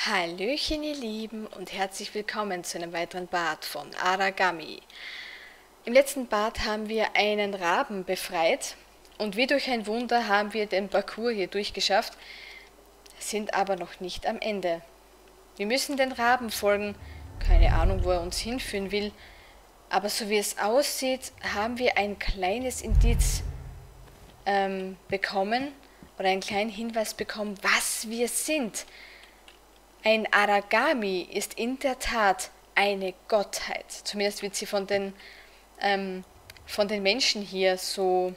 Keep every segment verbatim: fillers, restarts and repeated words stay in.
Hallöchen ihr Lieben und herzlich willkommen zu einem weiteren Part von Aragami. Im letzten Part haben wir einen Raben befreit und wie durch ein Wunder haben wir den Parcours hier durchgeschafft, sind aber noch nicht am Ende. Wir müssen den Raben folgen, keine Ahnung wo er uns hinführen will, aber so wie es aussieht, haben wir ein kleines Indiz ähm, bekommen oder einen kleinen Hinweis bekommen, was wir sind. Ein Aragami ist in der Tat eine Gottheit. Zumindest wird sie von den, ähm, von den Menschen hier so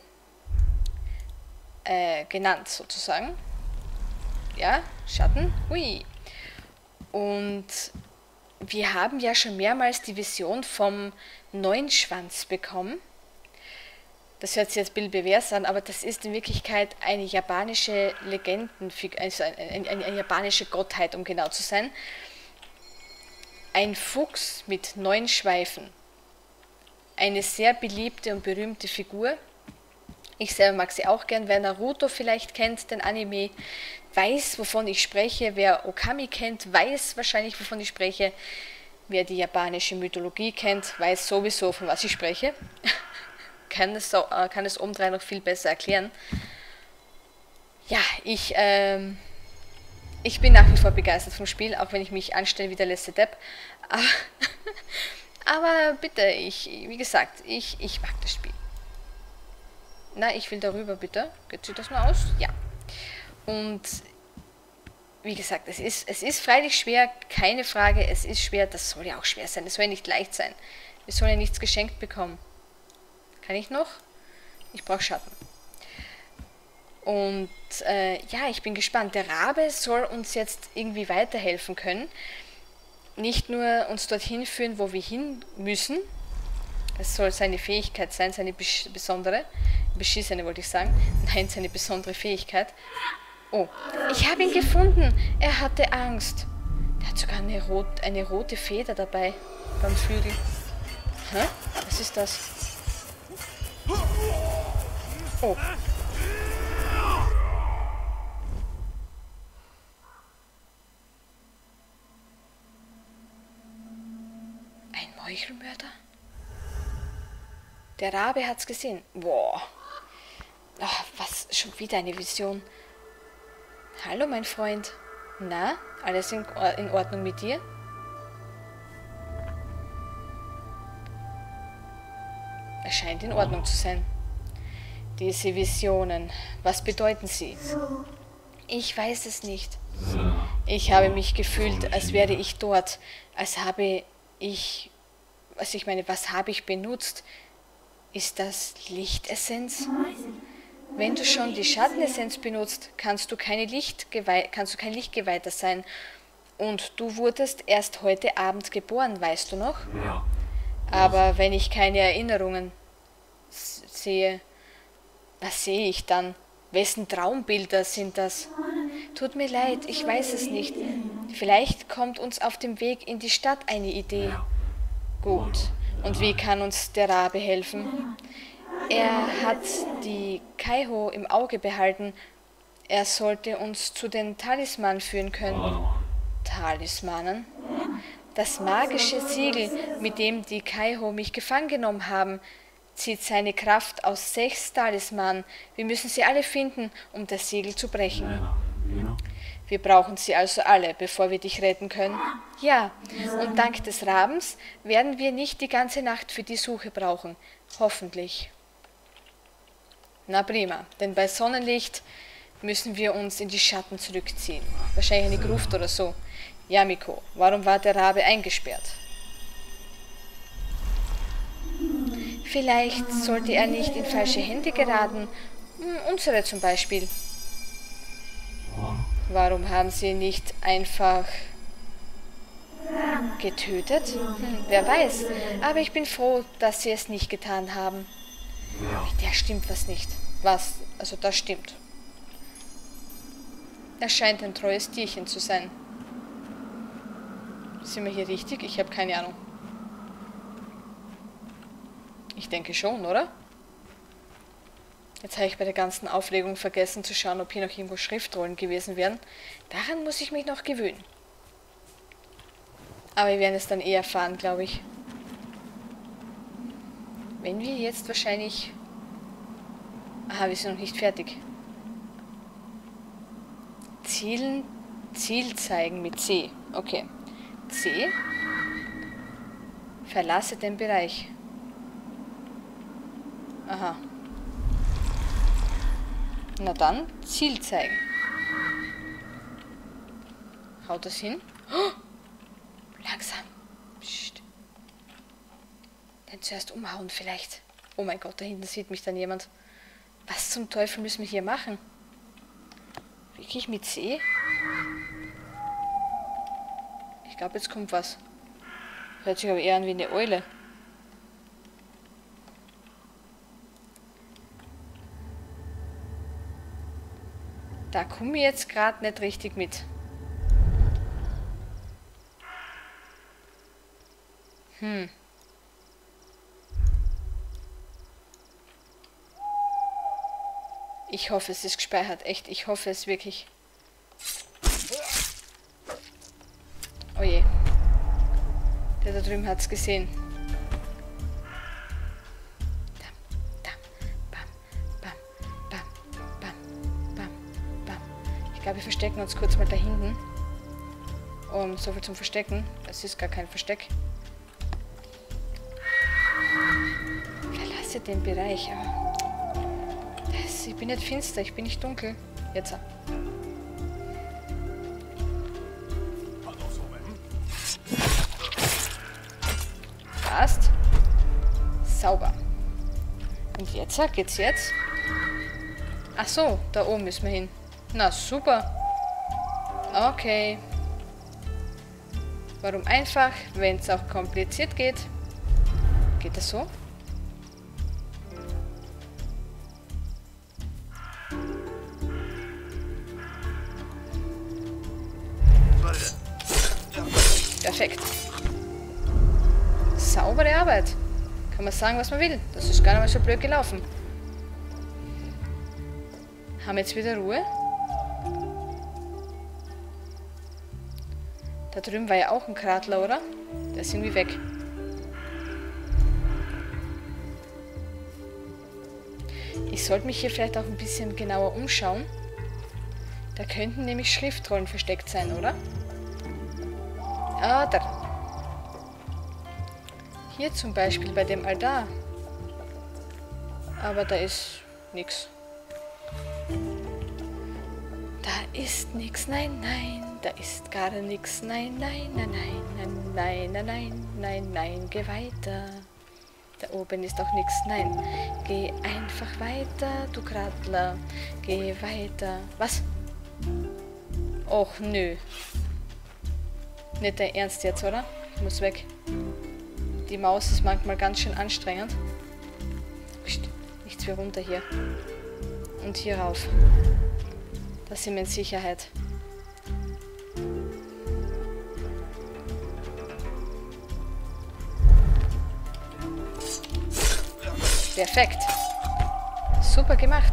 äh, genannt, sozusagen. Ja, Schatten, hui. Und wir haben ja schon mehrmals die Vision vom Neunschwanz bekommen. Das hört sich jetzt bildbewährt an, aber das ist in Wirklichkeit eine japanische Legendenfigur, also eine, eine, eine japanische Gottheit, um genau zu sein. Ein Fuchs mit neun Schweifen. Eine sehr beliebte und berühmte Figur. Ich selber mag sie auch gern. Wer Naruto vielleicht kennt, den Anime, weiß, wovon ich spreche. Wer Okami kennt, weiß wahrscheinlich, wovon ich spreche. Wer die japanische Mythologie kennt, weiß sowieso, von was ich spreche. Kann es, äh, kann es obendrein noch viel besser erklären. Ja, ich, ähm, ich bin nach wie vor begeistert vom Spiel, auch wenn ich mich anstelle wie der letzte Depp. Aber, aber bitte, ich, wie gesagt, ich, ich mag das Spiel. Na, ich will darüber, bitte. Geht sich das mal aus? Ja. Und wie gesagt, es ist, es ist freilich schwer, keine Frage, es ist schwer, das soll ja auch schwer sein, es soll ja nicht leicht sein. Wir sollen ja nichts geschenkt bekommen. Kann ich noch? Ich brauche Schatten. Und äh, ja, ich bin gespannt. Der Rabe soll uns jetzt irgendwie weiterhelfen können. Nicht nur uns dorthin führen, wo wir hin müssen. Es soll seine Fähigkeit sein, seine besch besondere, beschissene wollte ich sagen. Nein, seine besondere Fähigkeit. Oh, ich habe ihn gefunden. Er hatte Angst. Der hat sogar eine, rot eine rote Feder dabei beim Flügel. Hä? Was ist das? Oh. Ein Meuchelmörder? Der Rabe hat's gesehen. Boah. Ach, was? Schon wieder eine Vision. Hallo, mein Freund. Na, alles in, in Ordnung mit dir? Es scheint in Ordnung zu sein. Diese Visionen, was bedeuten sie? Ich weiß es nicht. Ich habe mich gefühlt, als wäre ich dort, als habe ich, also ich meine, was habe ich benutzt? Ist das Lichtessenz? Wenn du schon die Schattenessenz benutzt, kannst du, keine Lichtgewei kannst du kein Lichtgeweihter sein. Und du wurdest erst heute Abend geboren, weißt du noch? Aber wenn ich keine Erinnerungen sehe, was sehe ich dann? Wessen Traumbilder sind das? Tut mir leid, ich weiß es nicht. Vielleicht kommt uns auf dem Weg in die Stadt eine Idee. Gut, und wie kann uns der Rabe helfen? Er hat die Kaiho im Auge behalten. Er sollte uns zu den Talismanen führen können. Talismanen? Das magische Siegel, mit dem die Kaiho mich gefangen genommen haben, zieht seine Kraft aus sechs Talismanen. Wir müssen sie alle finden, um das Siegel zu brechen. Wir brauchen sie also alle, bevor wir dich retten können. Ja, und dank des Rabens werden wir nicht die ganze Nacht für die Suche brauchen. Hoffentlich. Na prima, denn bei Sonnenlicht müssen wir uns in die Schatten zurückziehen. Wahrscheinlich eine Gruft oder so. Yamiko, warum war der Rabe eingesperrt? Vielleicht sollte er nicht in falsche Hände geraten. Unsere zum Beispiel. Warum haben sie ihn nicht einfach getötet? Hm, wer weiß. Aber ich bin froh, dass sie es nicht getan haben. Mit der stimmt was nicht. Was? Also das stimmt. Er scheint ein treues Tierchen zu sein. Sind wir hier richtig? Ich habe keine Ahnung. Ich denke schon, oder? Jetzt habe ich bei der ganzen Aufregung vergessen zu schauen, ob hier noch irgendwo Schriftrollen gewesen wären. Daran muss ich mich noch gewöhnen. Aber wir werden es dann eh erfahren, glaube ich. Wenn wir jetzt wahrscheinlich... Aha, wir sind noch nicht fertig. Zielen, Ziel zeigen mit C. Okay. C. Verlasse den Bereich. Aha. Na dann, Ziel zeigen. Haut das hin? Oh, langsam. Psst. Dann zuerst umhauen vielleicht. Oh mein Gott, da hinten sieht mich dann jemand. Was zum Teufel müssen wir hier machen? Wirklich mit C? Ich glaube, jetzt kommt was. Hört sich aber eher an wie eine Eule. Da komme ich jetzt gerade nicht richtig mit. Hm. Ich hoffe, es ist gespeichert. Echt, ich hoffe es wirklich. Oh je. Der da drüben hat es gesehen. Ich glaube, wir verstecken uns kurz mal da hinten. Um, so viel zum Verstecken. Es ist gar kein Versteck. Verlasse den Bereich. Das, ich bin nicht finster, ich bin nicht dunkel. Jetzt. Passt. Sauber. Und jetzt geht's jetzt. Ach so, da oben müssen wir hin. Na super. Okay. Warum einfach, wenn es auch kompliziert geht? Geht das so? Perfekt. Saubere Arbeit. Kann man sagen, was man will. Das ist gar nicht mal so blöd gelaufen. Haben wir jetzt wieder Ruhe? Da drüben war ja auch ein Kratler, oder? Der ist irgendwie weg. Ich sollte mich hier vielleicht auch ein bisschen genauer umschauen. Da könnten nämlich Schriftrollen versteckt sein, oder? Ah, da. Hier zum Beispiel bei dem Altar. Aber da ist nichts. Da ist nichts, nein, nein. Da ist gar nichts, nein, nein, nein, nein, nein, nein, nein, nein, nein, geh weiter. Da oben ist auch nichts, nein. Geh einfach weiter, du Kratler. Geh weiter. Was? Och, nö. Nicht dein Ernst jetzt, oder? Ich muss weg. Die Maus ist manchmal ganz schön anstrengend. Psst, nichts wie runter hier. Und hier rauf. Da sind wir in Sicherheit. Perfekt. Super gemacht.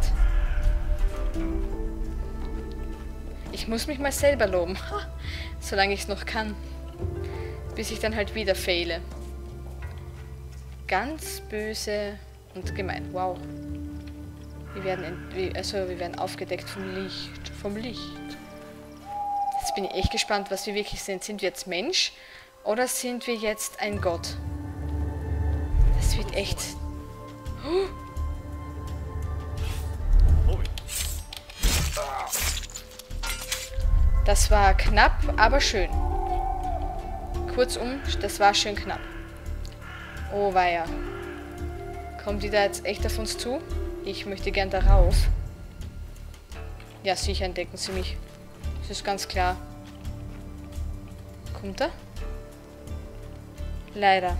Ich muss mich mal selber loben. Solange ich es noch kann. Bis ich dann halt wieder fehle. Ganz böse und gemein. Wow. Wir werden, also wir werden aufgedeckt vom Licht. Vom Licht. Jetzt bin ich echt gespannt, was wir wirklich sind. Sind wir jetzt Mensch? Oder sind wir jetzt ein Gott? Das wird echt... Das war knapp, aber schön. Kurzum, das war schön knapp. Oh weia. Kommt die da jetzt echt auf uns zu? Ich möchte gern darauf. Ja, sicher entdecken sie mich. Das ist ganz klar. Kommt er? Leider.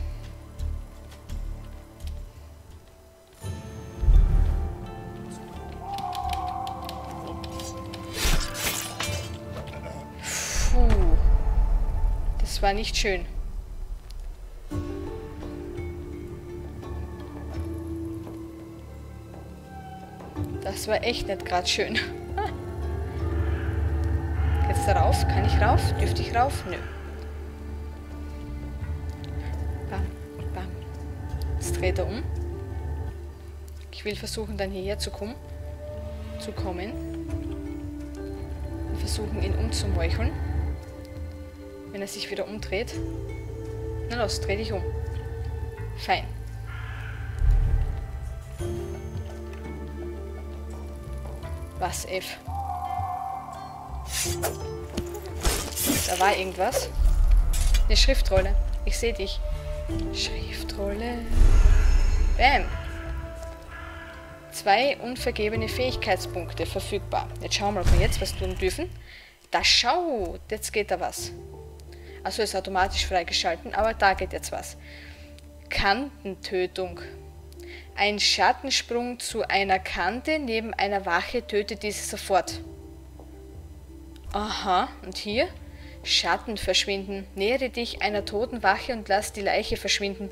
Puh. Das war nicht schön. Das war echt nicht gerade schön. Geht's da rauf? Kann ich rauf? Dürfte ich rauf? Nö. dreht er um. Ich will versuchen, dann hierher zu kommen. Zu kommen. Und versuchen, ihn umzumeucheln. Wenn er sich wieder umdreht. Na los, dreh dich um. Fein. Was, F? Da war irgendwas. Eine Schriftrolle. Ich sehe dich. Schriftrolle. Bam. Zwei unvergebene Fähigkeitspunkte verfügbar. Jetzt schauen wir, ob wir jetzt was tun dürfen. Da schau, jetzt geht da was. Also ist automatisch freigeschalten, aber da geht jetzt was. Kantentötung. Ein Schattensprung zu einer Kante neben einer Wache tötet diese sofort. Aha, und hier? Schatten verschwinden. Nähere dich einer toten Wache und lass die Leiche verschwinden.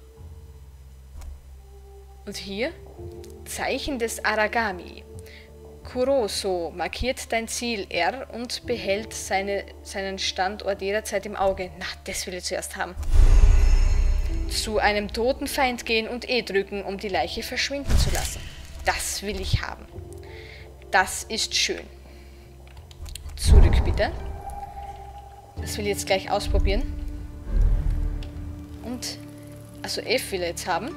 Und hier? Zeichen des Aragami. Kuroso markiert dein Ziel R und behält seine, seinen Standort jederzeit im Auge. Na, das will ich zuerst haben. Zu einem toten Feind gehen und E drücken, um die Leiche verschwinden zu lassen. Das will ich haben. Das ist schön. Zurück bitte. Das will ich jetzt gleich ausprobieren. Und, also F will er jetzt haben.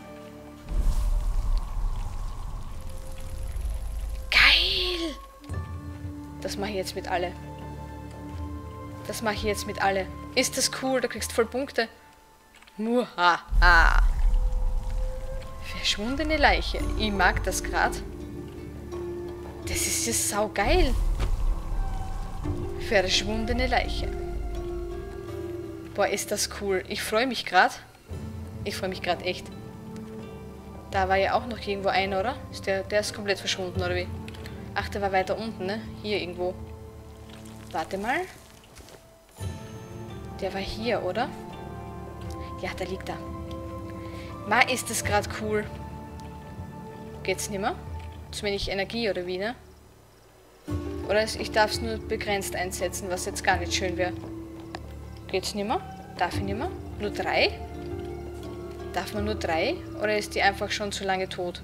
Geil! Das mache ich jetzt mit alle. Das mache ich jetzt mit alle. Ist das cool? Du kriegst voll Punkte. Muhaha. Verschwundene Leiche. Ich mag das gerade. Das ist ja saugeil. Verschwundene Leiche. Boah, ist das cool. Ich freue mich gerade. Ich freue mich gerade echt. Da war ja auch noch irgendwo einer, oder? Ist der, der ist komplett verschwunden, oder wie? Ach, der war weiter unten, ne? Hier irgendwo. Warte mal. Der war hier, oder? Ja, da liegt er. Ma, ist das gerade cool. Geht's nimmer? Zu wenig Energie, oder wie, ne? Oder ich darf es nur begrenzt einsetzen, was jetzt gar nicht schön wäre. Geht's nimmer? Darf ich nimmer? Nur drei? Darf man nur drei? Oder ist die einfach schon zu lange tot?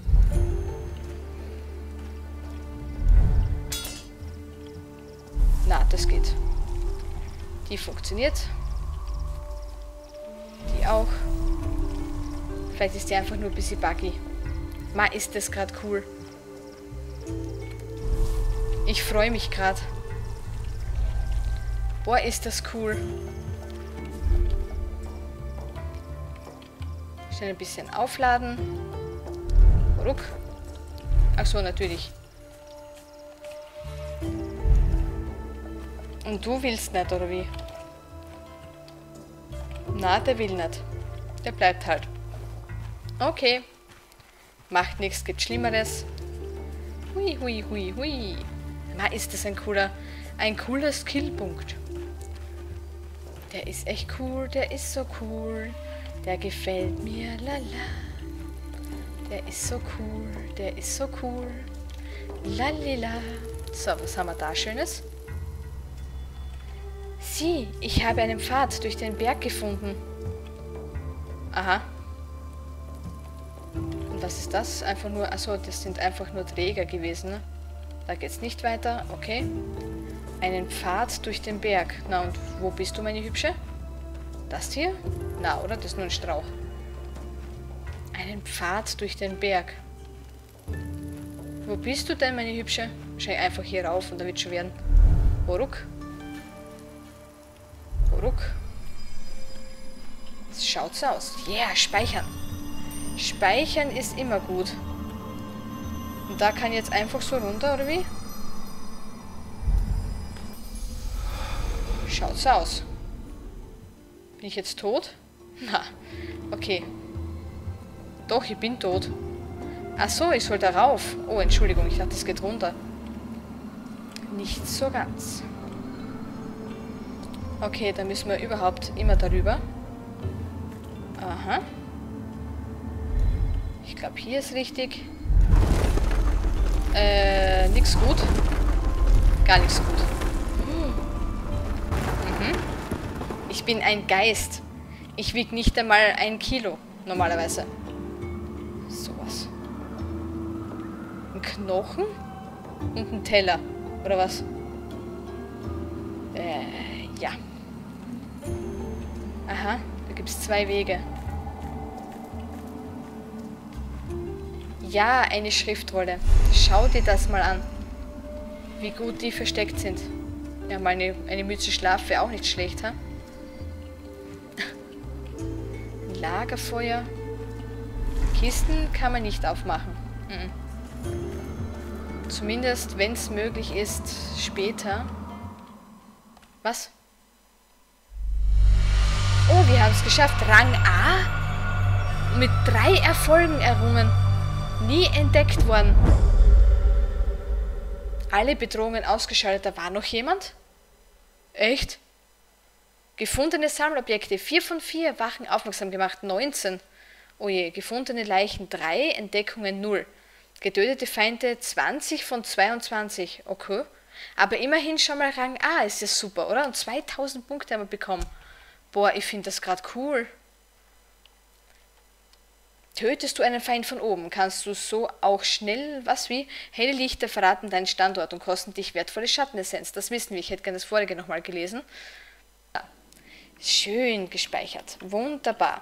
Na, das geht. Die funktioniert. Die auch. Vielleicht ist die einfach nur ein bisschen buggy. Ma, ist das gerade cool. Ich freue mich gerade. Boah, ist das cool. Schnell ein bisschen aufladen. Ruck. Ach so, natürlich. Und du willst nicht, oder wie? Na, der will nicht. Der bleibt halt. Okay. Macht nichts, gibt Schlimmeres. Hui, hui, hui, hui. Ma, ist das ein cooler, ein cooler Skillpunkt. Der ist echt cool, der ist so cool. Der gefällt mir, lala. Der ist so cool, der ist so cool. Lalila. So, was haben wir da Schönes? Sieh, ich habe einen Pfad durch den Berg gefunden. Aha. Und was ist das? Einfach nur, achso, das sind einfach nur Träger gewesen, ne? Da geht's nicht weiter, okay. Einen Pfad durch den Berg. Na, und wo bist du, meine Hübsche? Das hier? Na, oder? Das ist nur ein Strauch. Einen Pfad durch den Berg. Wo bist du denn, meine Hübsche? Wahrscheinlich einfach hier rauf und da wird schon werden. Ruck. Ruck. So schaut's aus. Ja, yeah, speichern. Speichern ist immer gut. Und da kann ich jetzt einfach so runter, oder wie? Schaut's aus. Bin ich jetzt tot? Na, okay. Doch, ich bin tot. Ach so, ich soll da rauf. Oh, Entschuldigung, ich dachte, es geht runter. Nicht so ganz. Okay, dann müssen wir überhaupt immer darüber. Aha. Ich glaube, hier ist richtig. Äh, nix gut. Gar nichts gut. Mhm. Ich bin ein Geist. Ich wiege nicht einmal ein Kilo, normalerweise. Knochen und ein Teller. Oder was? Äh, ja. Aha, da gibt es zwei Wege. Ja, eine Schriftrolle. Schau dir das mal an. Wie gut die versteckt sind. Ja, mal eine, eine Mütze Schlaf wäre auch nicht schlecht, ha? Ein Lagerfeuer. Kisten kann man nicht aufmachen. Mhm. Zumindest, wenn es möglich ist, später. Was? Oh, wir haben es geschafft. Rang A? Mit drei Erfolgen errungen. Nie entdeckt worden. Alle Bedrohungen ausgeschaltet. Da war noch jemand? Echt? Gefundene Sammelobjekte. vier von vier. Wachen aufmerksam gemacht. neunzehn. Oh je. Gefundene Leichen. drei. Entdeckungen. null. Getötete Feinde. zwanzig von zweiundzwanzig. Okay. Aber immerhin schon mal Rang A. Ist ja super, oder? Und zweitausend Punkte haben wir bekommen. Boah, ich finde das gerade cool. Tötest du einen Feind von oben, kannst du so auch schnell, was wie, helle Lichter verraten deinen Standort und kosten dich wertvolle Schattenessenz. Das wissen wir, ich hätte gerne das vorige nochmal gelesen. Ja. Schön gespeichert, wunderbar.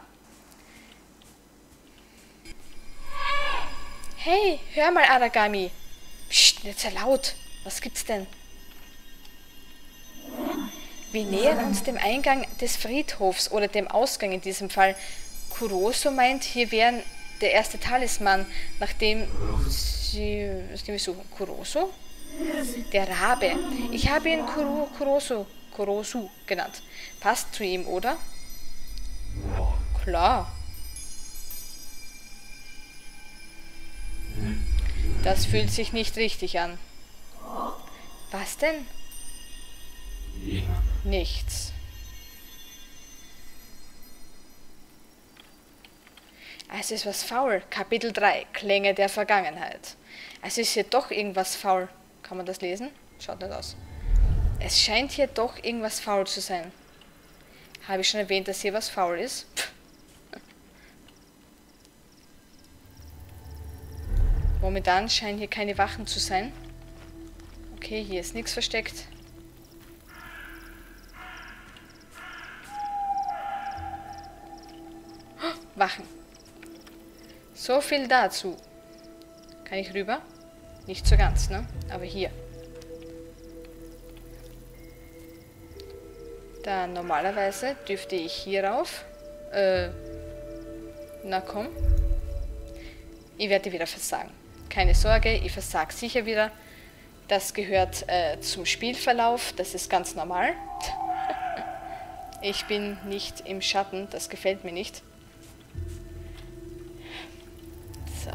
Hey, hör mal, Aragami. Psst, nicht so laut. Was gibt's denn? Wir nähern uns dem Eingang des Friedhofs oder dem Ausgang in diesem Fall. Kuroso meint, hier wären der erste Talisman, nachdem sie... Was gehen wir suchen? Kuroso? Der Rabe. Ich habe ihn Kuro, Kuroso, Kurosu genannt. Passt zu ihm, oder? Klar. Das fühlt sich nicht richtig an. Was denn? Nichts. Also ist was faul. Kapitel drei. Klänge der Vergangenheit. Also ist hier doch irgendwas faul. Kann man das lesen? Schaut nicht aus. Es scheint hier doch irgendwas faul zu sein. Habe ich schon erwähnt, dass hier was faul ist? Pff. Momentan scheinen hier keine Wachen zu sein. Okay, hier ist nichts versteckt. Oh, Wachen. So viel dazu. Kann ich rüber? Nicht so ganz, ne? Aber hier. Dann normalerweise dürfte ich hier rauf. Äh. Na komm. Ich werde wieder versagen. Keine Sorge, ich versage sicher wieder. Das gehört äh, zum Spielverlauf. Das ist ganz normal. Ich bin nicht im Schatten. Das gefällt mir nicht. So.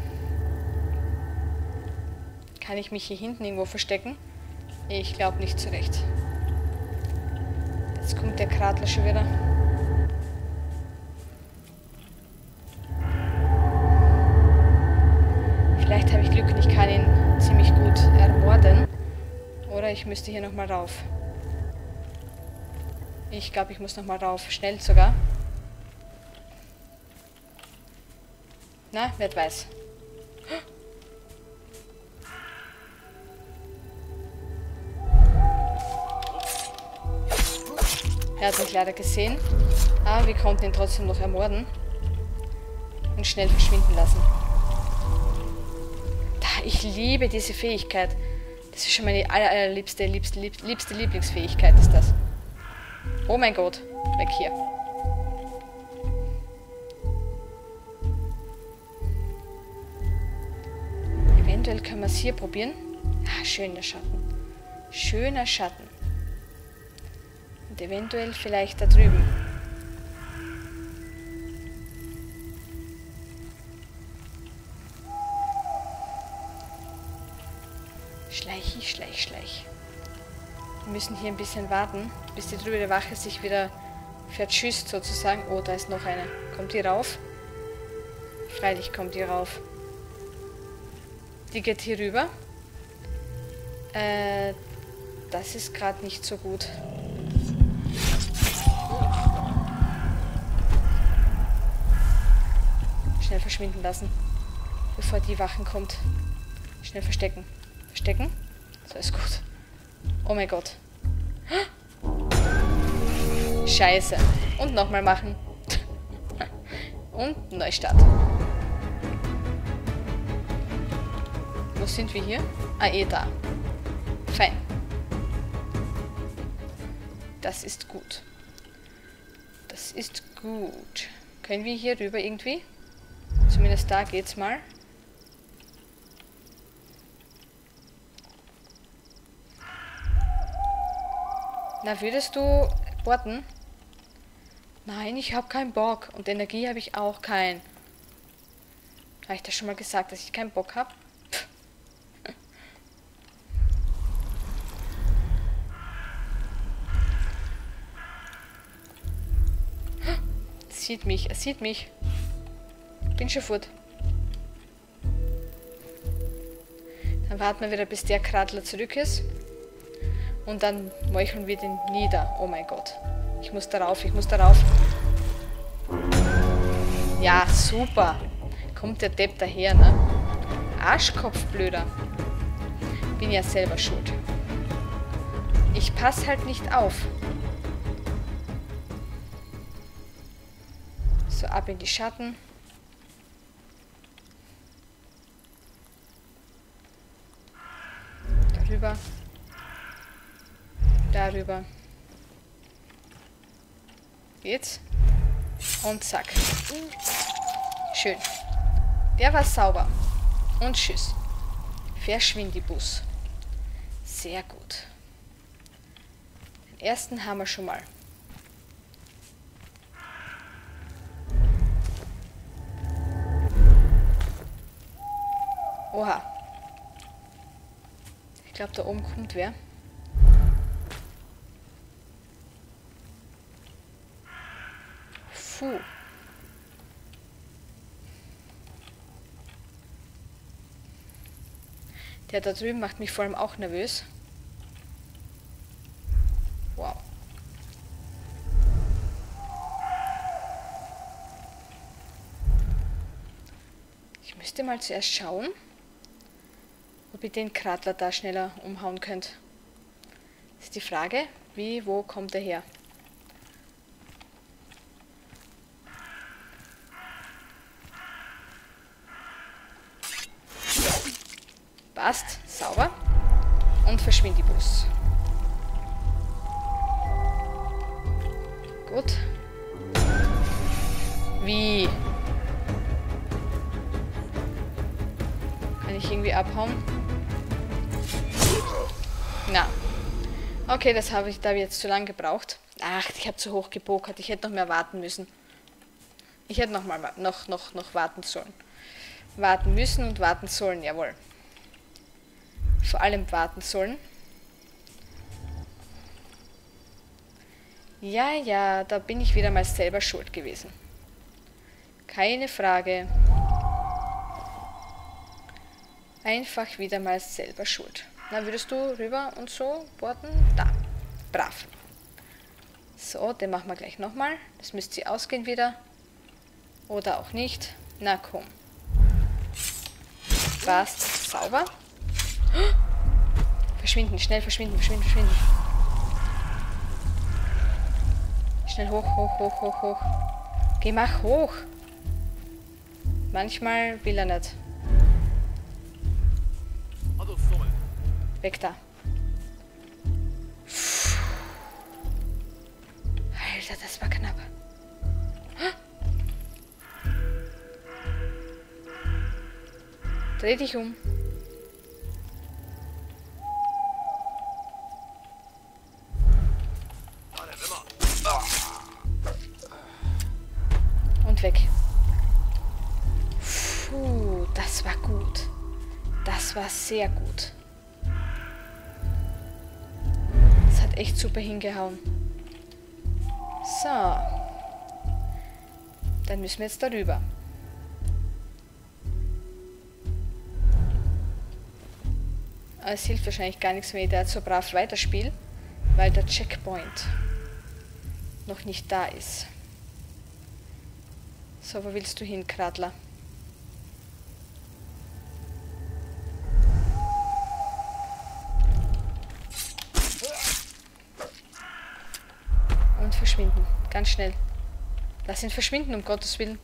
Kann ich mich hier hinten irgendwo verstecken? Ich glaube nicht zurecht. Jetzt kommt der Kratler schon wieder. Vielleicht habe ich Glück und ich kann ihn ziemlich gut ermorden. Oder ich müsste hier nochmal rauf. Ich glaube, ich muss nochmal rauf. Schnell sogar. Na, wer weiß. Er hat mich leider gesehen. Aber wir konnten ihn trotzdem noch ermorden. Und schnell verschwinden lassen. Ich liebe diese Fähigkeit. Das ist schon meine aller, allerliebste, liebste, liebste Lieblingsfähigkeit ist das. Oh mein Gott. Weg hier. Eventuell können wir es hier probieren. Ah, schöner Schatten. Schöner Schatten. Und eventuell vielleicht da drüben. Schleich, ich schleich, schleich. Wir müssen hier ein bisschen warten, bis die drübere Wache sich wieder verschüsst sozusagen. Oh, da ist noch eine. Kommt die rauf? Freilich kommt die rauf. Die geht hier rüber. Äh, das ist gerade nicht so gut. Schnell verschwinden lassen, bevor die Wachen kommt. Schnell verstecken. Verstecken. So, ist gut. Oh mein Gott. Scheiße. Und nochmal machen. Und Neustart. Wo sind wir hier? Ah, eh da. Fein. Das ist gut. Das ist gut. Können wir hier rüber irgendwie? Zumindest da geht's mal. Na, würdest du warten? Nein, ich habe keinen Bock. Und Energie habe ich auch keinen. Habe ich das schon mal gesagt, dass ich keinen Bock habe? Sieht mich, er sieht mich. Bin schon fort. Dann warten wir wieder, bis der Kratler zurück ist. Und dann meucheln wir den nieder. Oh mein Gott. Ich muss darauf, ich muss darauf. Ja, super. Kommt der Depp daher, ne? Arschkopfblöder. Bin ja selber schuld. Ich pass halt nicht auf. So, ab in die Schatten. Darüber. Darüber. Geht's? Und zack. Schön. Der war sauber. Und tschüss. Verschwindibus. Sehr gut. Den ersten haben wir schon mal. Oha. Ich glaube, da oben kommt wer. Puh. Der da drüben macht mich vor allem auch nervös. Wow. Ich müsste mal zuerst schauen, ob ihr den Kratler da schneller umhauen könnt. Das ist die Frage, wie, wo kommt er her? Passt, sauber. Und Verschwindibus. Gut. Wie? Kann ich irgendwie abhauen? Na. Okay, das habe ich da jetzt zu lang gebraucht. Ach, ich habe zu hoch gepokert. Ich hätte noch mehr warten müssen. Ich hätte noch mal noch, noch, noch warten sollen. Warten müssen und warten sollen, jawohl. Vor allem warten sollen. Ja, ja, da bin ich wieder mal selber schuld gewesen. Keine Frage. Einfach wieder mal selber schuld. Na, würdest du rüber und so warten? Da. Brav. So, den machen wir gleich nochmal. Das müsste sie ausgehen wieder. Oder auch nicht. Na komm. Passt. Sauber. Verschwinden, schnell verschwinden, verschwinden, verschwinden. Schnell hoch, hoch, hoch, hoch, hoch. Geh, mach hoch. Manchmal will er nicht. Weg da. Alter, das war knapp. Dreh dich um. Und weg. Puh, das war gut. Das war sehr gut. Das hat echt super hingehauen. So. Dann müssen wir jetzt darüber. Aber es hilft wahrscheinlich gar nichts, wenn ich da jetzt so brav weiterspiele, weil der Checkpoint noch nicht da ist. So, wo willst du hin, Kratler? verschwinden. Ganz schnell. Lass ihn verschwinden, um Gottes Willen.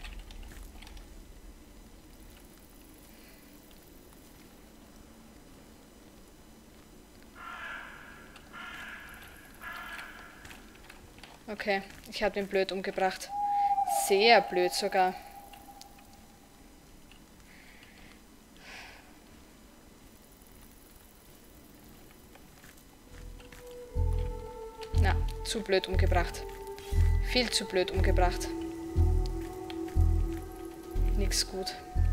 Okay, ich habe den blöd umgebracht. Sehr blöd sogar. Na, zu blöd umgebracht. Viel zu blöd umgebracht. Nix gut.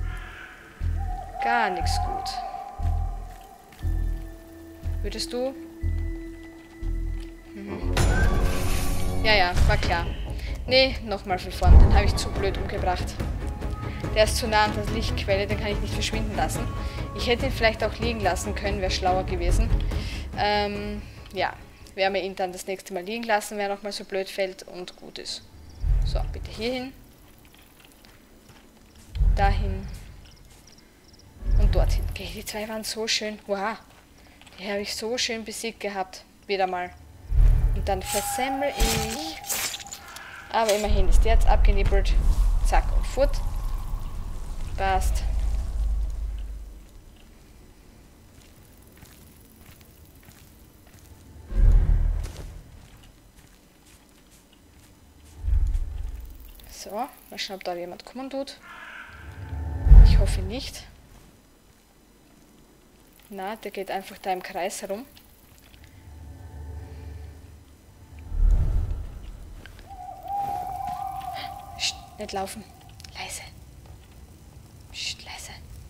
Gar nichts gut. Würdest du? Mhm. Ja, ja, war klar. Nee, nochmal von vorn. Den habe ich zu blöd umgebracht. Der ist zu nah an der Lichtquelle, den kann ich nicht verschwinden lassen. Ich hätte ihn vielleicht auch liegen lassen können, wäre schlauer gewesen. Ähm, ja. Werden wir ihn dann das nächste Mal liegen lassen, wer nochmal so blöd fällt und gut ist. So, bitte hier hin. Dahin. Und dorthin. Okay, die zwei waren so schön. Wow. Die habe ich so schön besiegt gehabt. Wieder mal. Und dann versemmel ich. Aber immerhin ist der jetzt abgenippelt. Zack und fort. Passt. So, mal schauen, ob da jemand kommen tut. Ich hoffe nicht. Na, der geht einfach da im Kreis herum. Psst, nicht laufen. Leise. Psst, leise.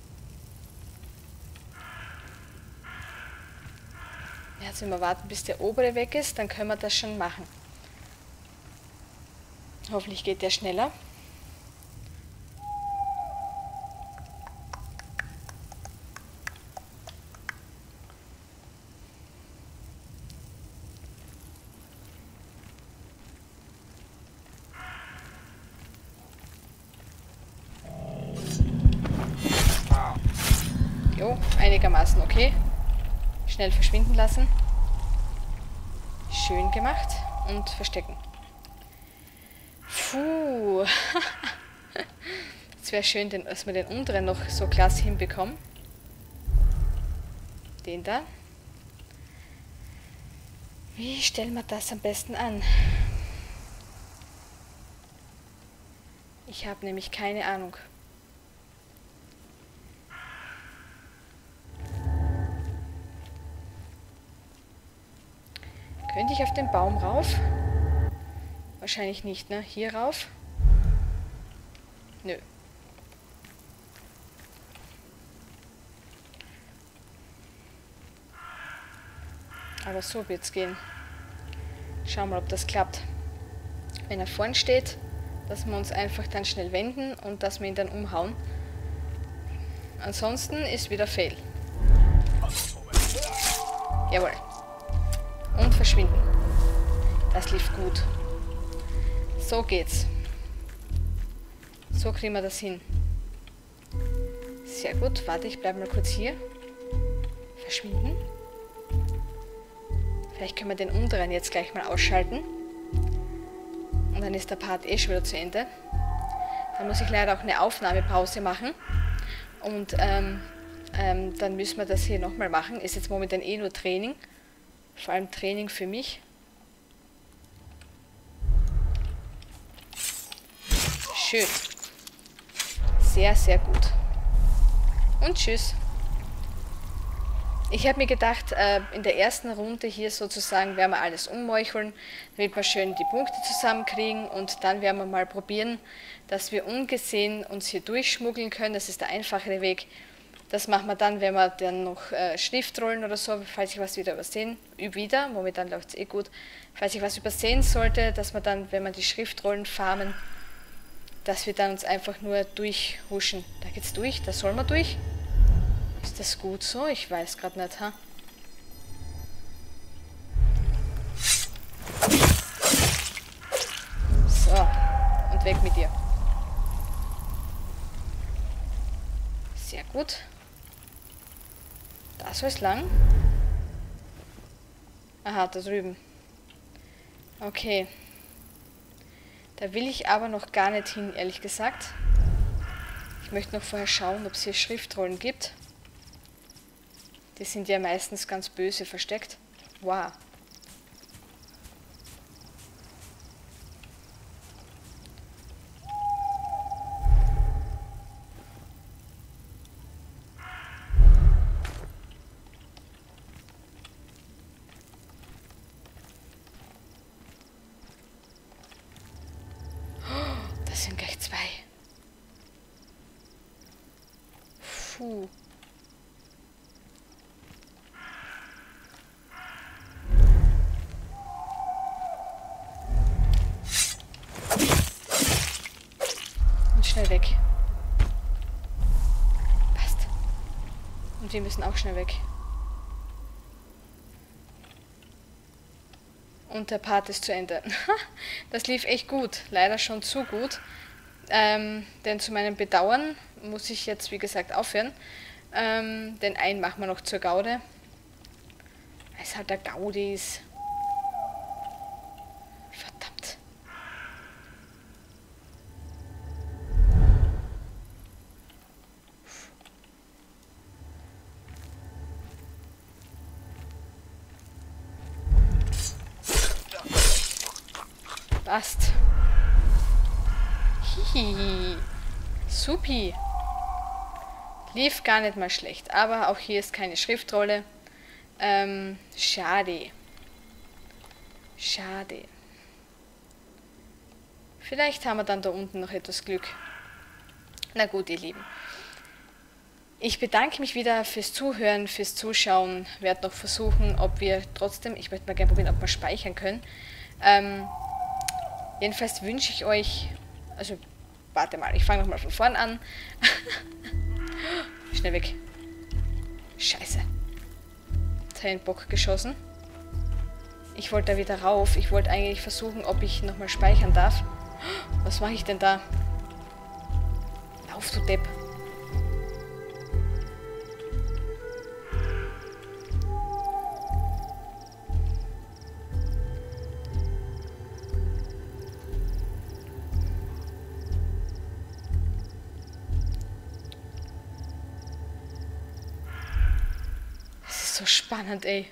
Jetzt müssen wir warten, bis der obere weg ist, dann können wir das schon machen. Hoffentlich geht der schneller. Jo, einigermaßen okay. Schnell verschwinden lassen. Schön gemacht und verstecken. Puh. Es wäre schön, dass wir den unteren noch so klasse hinbekommen. Den da. Wie stellen wir das am besten an? Ich habe nämlich keine Ahnung. Könnte ich auf den Baum rauf? Wahrscheinlich nicht, ne? Hier rauf? Nö. Aber so wird's gehen. Schauen wir mal, ob das klappt. Wenn er vorn steht, dass wir uns einfach dann schnell wenden und dass wir ihn dann umhauen. Ansonsten ist wieder Fail. Jawohl. Und verschwinden. Das lief gut. So geht's. So kriegen wir das hin. Sehr gut. Warte, ich bleibe mal kurz hier. Verschwinden. Vielleicht können wir den unteren jetzt gleich mal ausschalten. Und dann ist der Part eh schon wieder zu Ende. Dann muss ich leider auch eine Aufnahmepause machen. Und ähm, ähm, dann müssen wir das hier nochmal machen. Ist jetzt momentan eh nur Training. Vor allem Training für mich. Schön. Sehr, sehr gut. Und tschüss. Ich habe mir gedacht, äh, in der ersten Runde hier sozusagen werden wir alles ummeucheln, damit wir schön die Punkte zusammenkriegen und dann werden wir mal probieren, dass wir ungesehen uns hier durchschmuggeln können. Das ist der einfachere Weg. Das machen wir dann, wenn wir dann noch äh, Schriftrollen oder so, falls ich was wieder übersehen, übe wieder, momentan läuft es eh gut, falls ich was übersehen sollte, dass wir dann, wenn wir die Schriftrollen farmen, dass wir dann uns einfach nur durchhuschen. Da geht's durch, da soll man durch. Ist das gut so? Ich weiß gerade nicht, ha? So, und weg mit dir. Sehr gut. Da soll es lang. Aha, da drüben. Okay. Da will ich aber noch gar nicht hin, ehrlich gesagt. Ich möchte noch vorher schauen, ob es hier Schriftrollen gibt. Die sind ja meistens ganz böse versteckt. Wow. Das sind gleich zwei. Puh. Und schnell weg. Passt. Und wir müssen auch schnell weg. Und der Part ist zu Ende. Das lief echt gut. Leider schon zu gut. Ähm, denn zu meinem Bedauern muss ich jetzt, wie gesagt, aufhören. Ähm, den einen machen wir noch zur Gaude. Weil es halt der Gaudi ist. Verdammt. Passt. Hihihi. Supi. Lief gar nicht mal schlecht. Aber auch hier ist keine Schriftrolle. Ähm, schade. Schade. Vielleicht haben wir dann da unten noch etwas Glück. Na gut, ihr Lieben. Ich bedanke mich wieder fürs Zuhören, fürs Zuschauen. Werde noch versuchen, ob wir trotzdem, ich möchte mal gerne probieren, ob wir speichern können. Ähm, jedenfalls wünsche ich euch, also warte mal, ich fange nochmal von vorn an. Schnell weg. Scheiße. Jetzt habe ich einen Bock geschossen. Ich wollte da wieder rauf. Ich wollte eigentlich versuchen, ob ich nochmal speichern darf. Was mache ich denn da? Lauf, du Depp. So spannend, ey.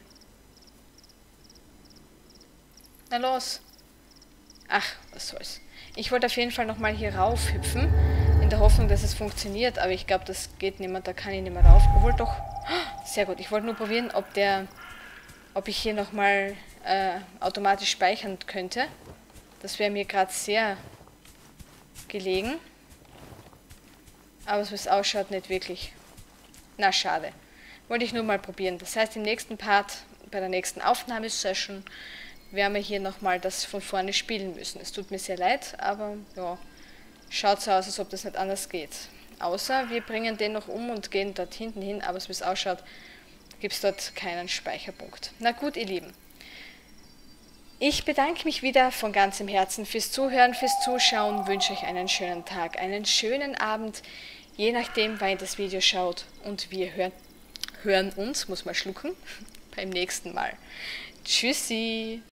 Na los. Ach, was soll's. Ich wollte auf jeden Fall nochmal hier rauf hüpfen, in der Hoffnung, dass es funktioniert, aber ich glaube, das geht nicht mehr, da kann ich nicht mehr rauf. Obwohl doch. Sehr gut, ich wollte nur probieren, ob der, ob ich hier nochmal äh, automatisch speichern könnte. Das wäre mir gerade sehr gelegen. Aber so wie es ausschaut, nicht wirklich. Na, schade. Wollte ich nur mal probieren. Das heißt, im nächsten Part, bei der nächsten Aufnahmesession, werden wir hier nochmal das von vorne spielen müssen. Es tut mir sehr leid, aber ja, schaut so aus, als ob das nicht anders geht. Außer wir bringen den noch um und gehen dort hinten hin, aber so wie es ausschaut, gibt es dort keinen Speicherpunkt. Na gut, ihr Lieben. Ich bedanke mich wieder von ganzem Herzen fürs Zuhören, fürs Zuschauen, wünsche euch einen schönen Tag, einen schönen Abend, je nachdem, wann ihr das Video schaut, und wir hören hören uns, muss mal schlucken, beim nächsten Mal. Tschüssi!